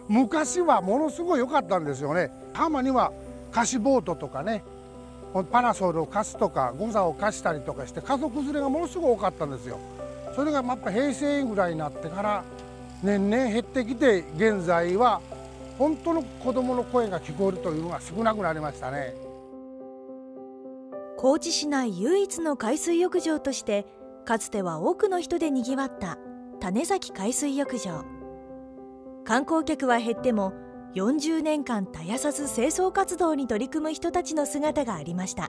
昔はものすごい良かったんですよね。浜には貸しボートとかね、パラソルを貸すとかゴザを貸したりとかして家族連れがものすごい多かったんですよ。それがやっぱ平成ぐらいになってから年々減ってきて、現在は本当の子どもの声が聞こえるというのが少なくなりましたね。 高知市内唯一の海水浴場としてかつては多くの人でにぎわった種崎海水浴場。観光客は減っても40年間絶やさず清掃活動に取り組む人たちの姿がありました。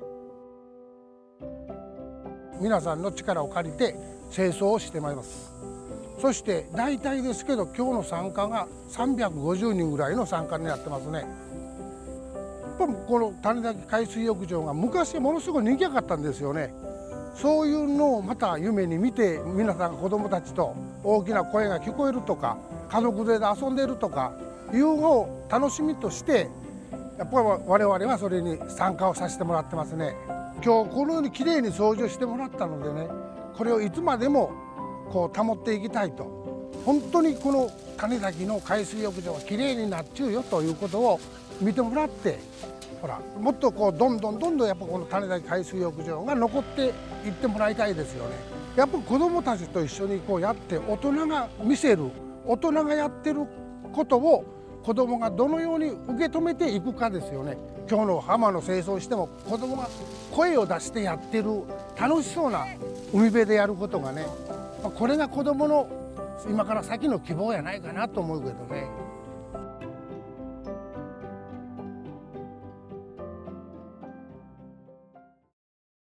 皆さんの力を借りて清掃をしてまいります。そして大体ですけど今日の参加が350人ぐらいの参加になってますね。やっぱりこの種崎海水浴場が昔ものすごい人気がかったんですよね。そういうのをまた夢に見て、皆さん子どもたちと大きな声が聞こえるとか家族連れで遊んでるとかいうのを楽しみとして、やっぱり我々はそれに参加をさせてもらってますね。今日このようにきれいに掃除をしてもらったのでね、これをいつまでもこう保っていきたいと。本当にこの種崎の海水浴場はきれいになっちゅうよということを見てもらって、ほらもっとこうどんどんやっぱこの種崎海水浴場が残っていってもらいたいですよね。やっぱ子どもたちと一緒にこうやって、大人が見せる、大人がやってることを子どもがどのように受け止めていくかですよね。今日の浜の清掃しても子どもが声を出してやってる楽しそうな海辺でやることがね、これが子どもの今から先の希望やないかなと思うけどね。